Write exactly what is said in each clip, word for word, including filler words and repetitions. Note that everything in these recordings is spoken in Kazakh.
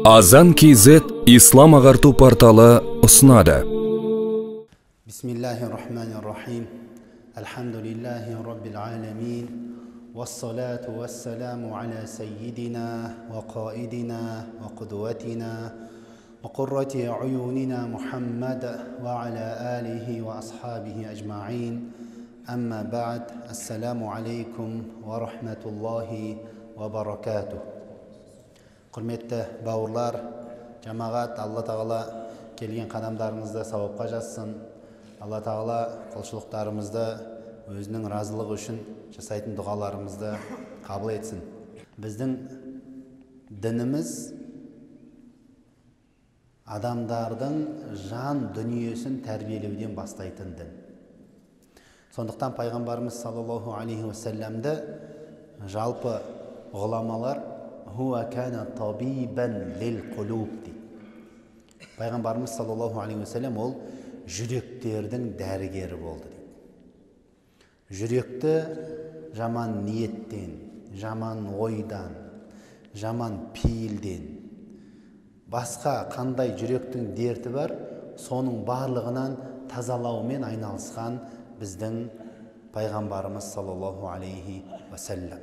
Азан кз ислам ағарту порталы ұсынады. Бисмиллахир-рахманир-рахим. Алхамдулиллахи раббил аламин. Вассалату вассаламу аля саййидина ва қаидина ва қудватина ва қуррати уюнина Мухаммад ва аля алихи ва асхабихи ажмаин. Амма ба'д. Ассаламу алейкум ва рахматуллахи ва баракатух. Құрметті бауырлар, жамағат, Алла тағала келген қадамдарыңызды сауапқа жазсын. Алла тағала құлшылықтарымызды өзінің разылығы үшін жасайтын дұғаларымызды қабыл етсін. Біздің дініміз адамдардың жан дүниесін тәрбиелеуден бастайтын дін. Сондықтан пайғамбарымыз саллаллаху алейхи уассаламды жалпы ғұламалар «Хуа кана табибан лил қулуб» дейді. Пайғамбарымыз саллаллаху алейхи уассалам ол жүректердің дәрігері болды дейді. Жүректі жаман ниеттен, жаман ойдан, жаман пейілден, басқа қандай жүректің дерті бар, соның барлығынан тазалаумен айналысқан біздің пайғамбарымыз саллаллаху алейхи уассалам.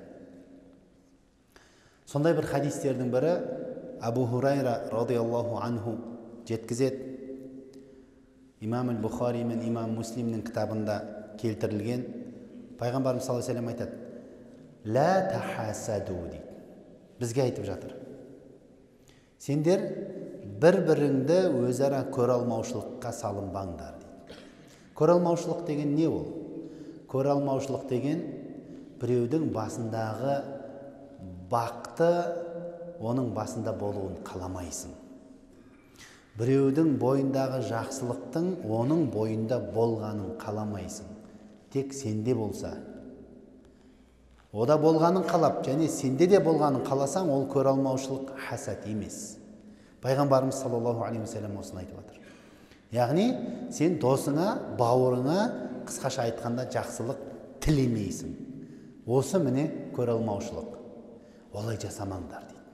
Сондай бір хадистердің бірі Абу Хурайра радиаллаху анху жеткізеді. Имам аль-Бухари мен имам Муслимнің кітабында келтірілген. Пайғамбарымыз саллаллаху алейхи ва саллям айтады: «Ла тахасаду» дейді. Бізге айтып жатыр. Сендер бір-біріңді өзара көре алмаушылыққа салынбаңдар дейді. Көре алмаушылық деген не ол? Көре алмаушылық деген біреудің басындағы бақты оның басында болуын қаламайсың. Біреудің бойындағы жақсылықтың оның бойында болғанын қаламайсың. Тек сенде болса. Ода болғанын қалап, және сенде де болғанын қаласаң, ол көре алмаушылық хасад емес. Пайғамбарымыз саллаллаху алейхи ва саллям осыны айтып жатыр. Яғни, сен досыңа, бауырыңа қысқаша айтқанда жақсылық тілемейсің. Осы міне көре алмаушылық. Олай жасамаңдар дейді.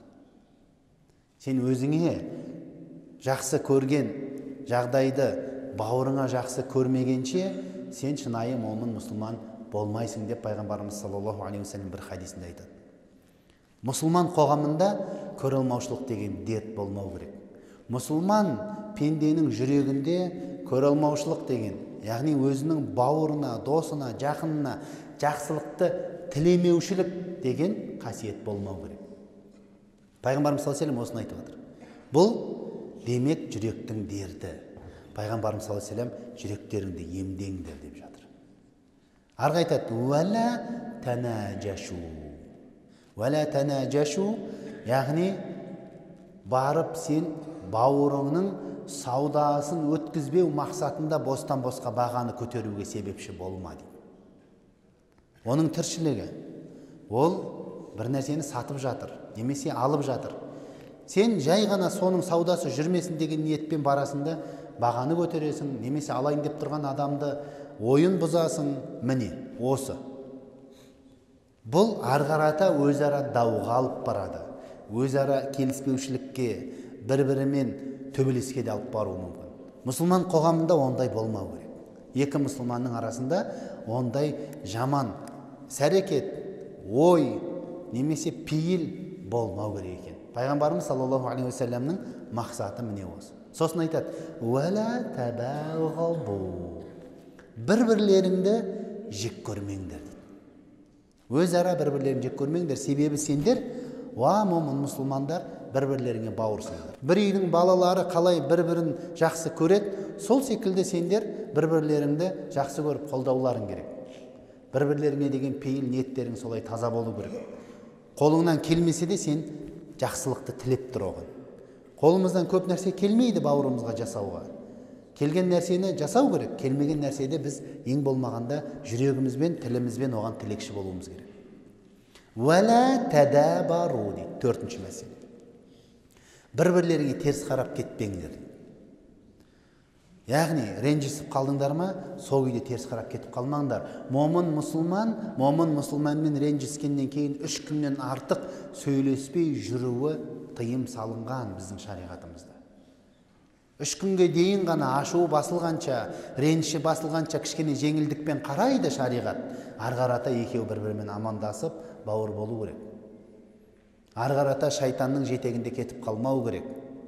Сен өзіңе жақсы көрген жағдайды бауырыңа жақсы көрмегенше, сен шынайы момын мұсылман болмайсың деп пайғамбарымыз саллаллаху алейхи ва саллям бір хадисінде айтады. Мұсылман қоғамында көре алмаушылық деген дерт болмау керек. Мұсылман пенденің жүрегінде көре алмаушылық деген, яғни өзінің бауырына, досына, жақынына жақсылықты тілемеушілік деген қасиет болмау керек. Пайғамбарымыз саллаллаху алейхи ва саллям осыны айтып жатыр. Бұл демек жүректің дерті. Пайғамбарымыз саллаллаху алейхи ва саллям жүректеріңді емдеңдер деп жатыр. Арғы айтады: «Уәлә тәнәжашу». Уәлә тәнәжашу, яғни барып сен бауырыңның саудасын өткізбеу мақсатында бостан босқа бағаны көтеруге себепші болма дейді. Оның тіршілігі, ол бір нәрсені сатып жатыр, немесе алып жатыр. Сен жай ғана соның саудасы жүрмесін деген ниетпен барасында бағаны көтересің, немесе алайын деп тұрған адамды ойын бұзасың. Міне, осы. Бұл арғарата өзара дауға алып барады. Өзара келіспеушілікке, бір-бірімен төбелеске де алып баруы мүмкін. Мұсылман қоғамында ондай болмау керек. Екі мұсылманның арасында ондай жаман сәрекет, ой, немесе пейіл болмау керек екен. Пайғамбарымыз саллаллаху алейхи ва саллямның мақсаты міне осы. Сосын айтады: «Уәлә табағабу». Бір-бірлеріңді жек көрмеңдер дейді. Өзара бір-бірлеріңді жек көрмеңдер. Себебі сендер, уа момын мұсылмандар, бір-бірлеріңе бауырсыңдар. Бір үйдің балалары қалай бір-бірін жақсы көреді, сол секілді сендер бір-бірлеріңді жақсы көріп қолдауларың керек. Бір-бірлеріңе деген пейіл ниеттерің солай таза болу керек. Қолыңнан келмесе де сен жақсылықты тілеп тұр оған. Қолымыздан көп нәрсе келмейді бауырымызға жасауға. Келген нәрсені жасау керек, келмеген нәрседе біз ең болмағанда жүрегімізбен, тілімізбен оған тілекші болуымыз керек. Уәлә тәдәбару дейді, төртінші мәселе. Бір-бірлеріңе теріс қарап кетпеңдер. Яғни, ренжісіп қалдыңдар ма, сол үйде теріс қарап кетіп қалмаңдар. Момын мұсылман, момын мұсылманмен ренжіскеннен кейін үш күннен артық сөйлеспей жүруі тыйым салынған біздің шариғатымызда. Үш күнге дейін ғана ашуы басылғанша, реніші басылғанша кішкене жеңілдікпен қарайды шариғат. Арғарата екеу бір-бірімен амандасып, бауыр болу керек. Арғарата шайтанның жетегінде кетіп қалмау керек.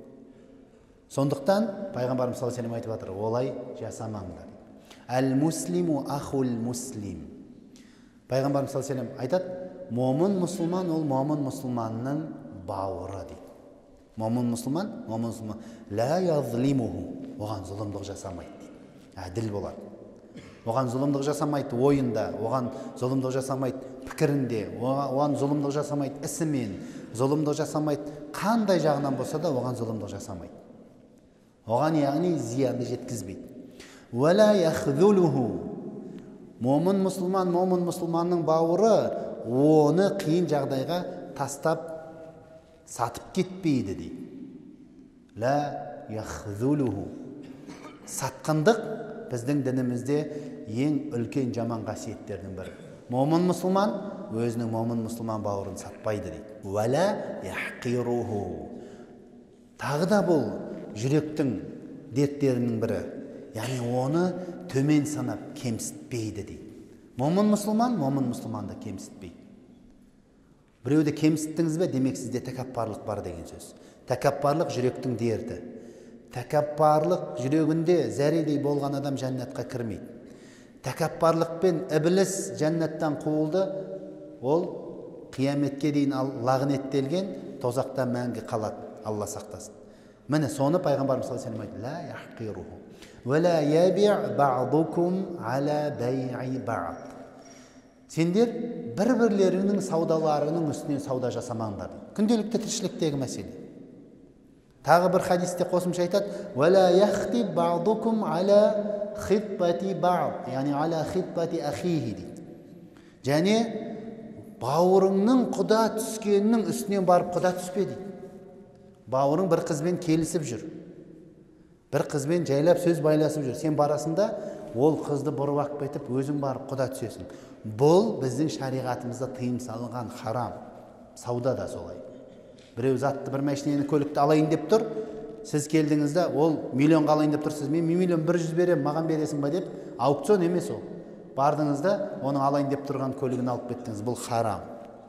Сондықтан пайғамбарымыз саллаллаху алейхи ва саллям айтып жатыр, олай жасамаңдар. Әл-муслиму ахул муслим. Пайғамбарымыз саллаллаху алейхи ва саллям айтады, момын мұсылман ол момын мұсылманның бауыры дейді. Момын мұсылман, момын мұсылман, ла язлимуху, оған зұлымдық жасамайды дейді. Әділ болады. Оған зұлымдық жасамайды ойында, оған зұлымдық жасамайды пікірінде, оған зұлымдық жасамайды ісімен, зұлымдық жасамайды қандай жағынан болса да оған зұлымдық жасамайды. Оған яғни зиянды жеткізбейді. Уәлә яхзулуху, момын мұсылман, момын мұсылманның бауыры оны қиын жағдайға тастап сатып кетпейді дейді. Ла яхзулуху. Сатқындық біздің дінімізде ең үлкен жаман қасиеттердің бірі. Момын мұсылман өзінің момын мұсылман бауырын сатпайды дейді. Уәлә яхқируху. Тағы да бұл жүректің дерттерінің бірі. Яғни оны төмен санап кемсітпейді дейді. Момын мұсылман, момын мұсылманды кемсітпейді. Біреуді кемсіттіңіз бе, демек сізде тәкаппарлық бар деген сөз. Тәкаппарлық жүректің дерті. Тәкаппарлық жүрегінде зәредей болған адам жәннатқа кірмейді. Тәкаппарлықпен ібліс жәннаттан қуылды, ол қияметке дейін лағнеттелген тозақта мәңгі қалады. Алла сақтасын. Міне соны пайғамбарымыз саллаллаху алейхи ва саллям айтты: ла яхқируху ва ла яби' ба'дукум ала бай'i ба'д. Сендер бір-бірлеріңнің саудаларының үстіне сауда жасамаңдар. Күнделікті тіршіліктегі мәселе. Тағы бір хадисте қосымша айтады: ва ла яхтиб ба'дукум ала хитбати ба'д, яғни ала хитбати ахихи дейді. Және бауырыңның құда түскенінің үстінен барып құда түспе дейді. Бауырың бір қызбен келісіп жүр, бір қызбен жайлап сөз байласып жүр, сен барасында ол қызды бұрып алып кетіп өзің барып құда түсесің. Бұл біздің шариғатымызда тыйым салынған харам. Сауда да солай. Біреу затты бір машинені көлікті алайын деп тұр, сіз келдіңізде ол миллион алайын деп тұрсыз, мен миллион бір жүз берем, маған бересің ба деп, аукцион емес ол. Бардыңызда оның алайын деп тұрған көлігін алып кеттіңіз, бұл харам.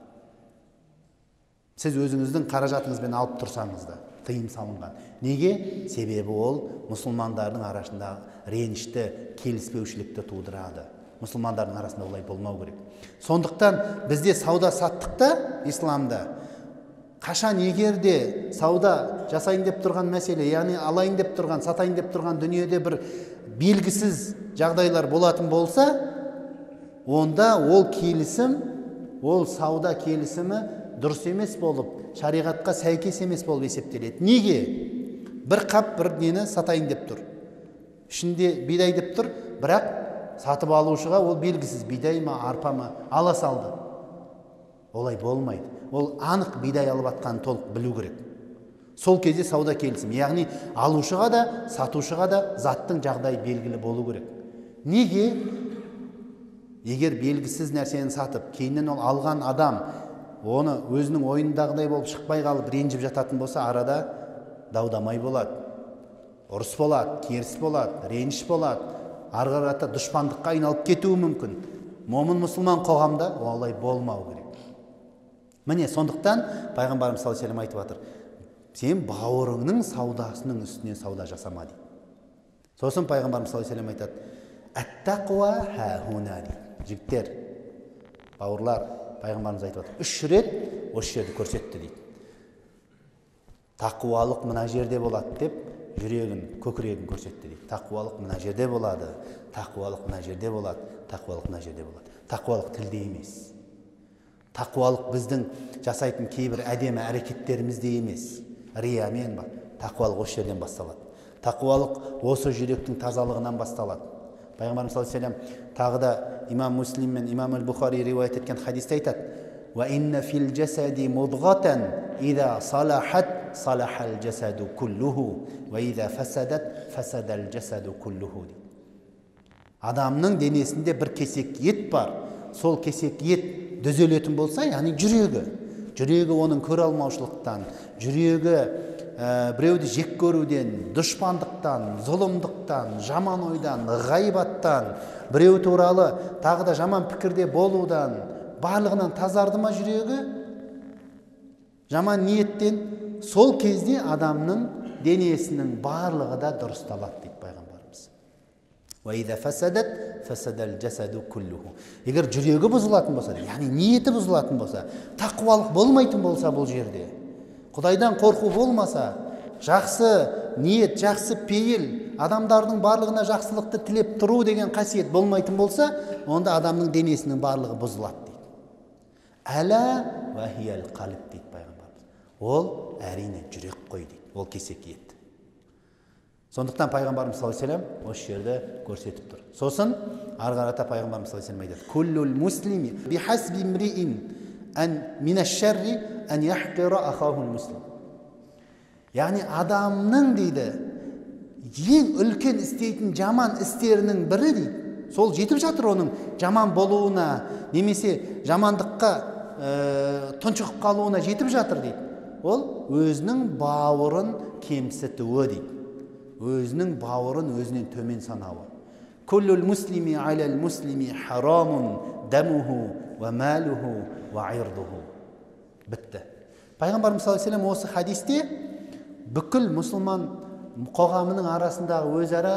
Сіз өзіңіздің қаражатыңызбен алып тұрсаңыз да тыйым салынған. Неге? Себебі ол мұсылмандардың арасында ренішті, келіспеушілікті тудырады. Мұсылмандардың арасында олай болмау керек. Сондықтан бізде сауда саттықта, исламда, қашан егерде сауда жасайын деп тұрған мәселе, яғни алайын деп тұрған, сатайын деп тұрған дүниеде бір белгісіз жағдайлар болатын болса, онда ол келісім, ол сауда келісімі дұрыс емес болып, шариғатқа сәйкес емес болып есептеледі. Неге? Бір қап бір нені сатайын деп тұр. Ішінде бидай деп тұр, бірақ сатып алушыға ол белгісіз, бидай ма, арпа ма, ала салды. Олай болмайды. Ол анық бидай алып атқанын толық білу керек. Сол кезде сауда келісім. Яғни алушыға да, сатушыға да заттың жағдайы белгілі болу керек. Неге? Егер белгісіз нәрсені сатып, кейіннен ол алған адам оны өзінің ойындағыдай болып шықпай қалып ренжіп жататын болса, арада даудамай болады, ұрыс болады, керіс болады, реніш болады, ары қарата дұшпандыққа айналып кетуі мүмкін. Момын мұсылман қоғамда олай болмау керек. Міне сондықтан пайғамбарымыз саллаллаху алейхи ва саллям айтып жатыр: сен бауырыңның саудасының үстіне сауда жасама дейді. Сосын пайғамбарымыз саллаллаху алейхи ва саллям айтады: ат-тақуа ха-хуна дейді. Жігіттер, бауырлар, пайғамбарымыз айтып жатыр, үш рет осы жерді көрсетті дейді. Тақуалық мына жерде болады деп жүрегін, көкірегін көрсетті дейді. Тақуалық мына жерде болады, тақуалық мына жерде болады, тақуалық мына жерде болады. Тақуалық тілде емес. Тақуалық біздің жасайтын кейбір әдемі әрекеттерімізде емес. Риямен бар. Тақуалық осы жерден басталады. Тақуалық осы жүректің тазалығынан басталады. Пайғамбарымыз саллаллаху алейхи ва саллям тағы да имам Муслим мен имам Аль-Бухари риуаят еткен хадисте айтады: "Ва инна фил жасади мудғатан, иза салахат, салахал жасаду куллуху, ва иза фасадат, фасадал жасаду куллуху." Адамның денесінде бір кесек ет бар. Сол кесек ет түзелетін болса, яғни жүрегі. жүрегі оның көре алмаушылықтан, жүрегі ә, біреуді жек көруден, дұшпандықтан, зұлымдықтан, жаман ойдан, ғайбаттан, біреу туралы тағы да жаман пікірде болудан, барлығынан тазарды ма жүрегі? Жаман ниеттен, сол кезде адамның денесінің барлығы да дұрысталады дейді пайғамбарымыз. وَإِذَا فَسَدَتْ فَسَدَ الْجَسَدُ كُلُّهُ. Егер жүрегі бұзылатын болса, яғни ниеті бұзылатын болса, тақуалық болмайтын болса бұл жерде, Құдайдан қорқу болмаса, жақсы ниет, жақсы пейіл, адамдардың барлығына жақсылықты тілеп тұру деген қасиет болмайтын болса, онда адамның денесінің барлығы бұзылады дейді. Әла вахиял қалып дейді пайғамбарымыз. Ол әрине жүрек қой дейді. Ол кесек ет. Сондықтан пайғамбарымыз саллаллаху алейхи ва саллям осы жерді көрсетіп тұр. Сосын ары қарата пайғамбарымыз саллаллаху алейхи ва саллям айтады: "Куллул муслими бихасби имриин ан минаш-шарри ан яхқира ахахул муслим." Яғни адамның дейді, ең үлкен істейтін жаман істерінің бірі дейді. Сол жетіп жатыр оның жаман болуына, немесе жамандыққа ә, тұншығып қалуына жетіп жатыр дейді. Ол өзінің бауырын кемсітуі дейді. Өзінің бауырын өзінен төмен санауы. Куллул муслими алал муслими харамун дамуху ва малуху ва ирдуху. Бітті. Пайғамбарымыз саллаллаху алейхи ва саллям осы хадисте бүкіл мұсылман қоғамының арасындағы өзара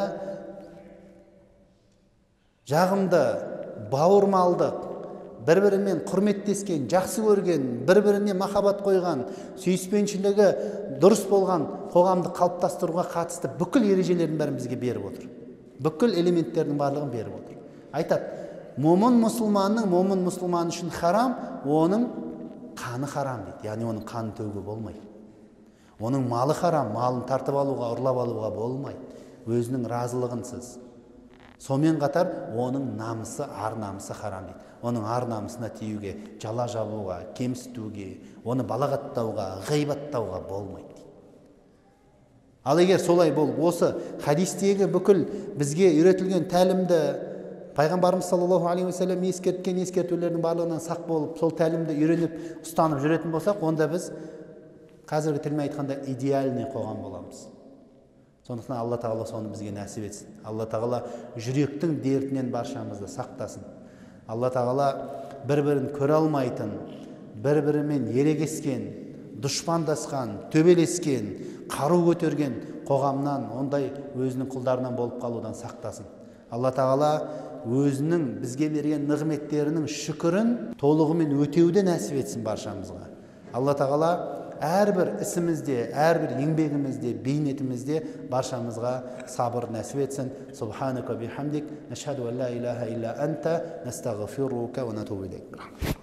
жағымды, бауырмалдық, бір-бірімен құрметтескен, жақсы көрген, бір-біріне махаббат қойған, сүйіспеншілігі дұрыс болған қоғамды қалыптастыруға қатысты бүкіл ережелердің бәрін бізге беріп отыр. Бүкіл элементтердің барлығын беріп отыр. Айтады, момын мұсылманның момын мұсылман үшін харам, оның қаны харам дейді. Яғни оның қанын төгуге болмайды. Оның малы харам, малын тартып алуға, ұрлап алуға болмайды. Өзінің разылығынсыз. Сонымен қатар оның намысы, ар намысы харам дейді. Оның ар намысына тиюге, жала жабуға, кемсітуге, оны балағаттауға, ғайбаттауға болмайды дейді. Ал егер солай бол, осы хадистегі бүкіл бізге үйретілген тәлімді пайғамбарымыз саллаллаху алейхи ва саллям ескерткен ескертулердің барлығынан сақ болып, сол тәлімді үйреніп, ұстанып жүретін болсақ, онда біз қазіргі тілмен айтқанда идеальный қоғам боламыз. Сондықтан Алла тағала соны бізге нәсіп етсін. Алла тағала жүректің дертінен баршамызды сақтасын. Алла тағала бір-бірін көре алмайтын, бір-бірімен ерегескен, дұшпандасқан, төбелескен, қару көтерген қоғамнан, ондай өзінің құлдарынан болып қалудан сақтасын. Алла тағала өзінің бізге берген нығметтерінің шүкірін толығымен өтеуді нәсіп етсін баршамызға. Алла тағала әрбір ісімізде, әрбір еңбегімізде, бейнетімізде баршамызға сабыр нәсіп етсін. Субханака бихамдик, нашхаду ан ла илаха илля анта, настағфирука ва натубу илейк.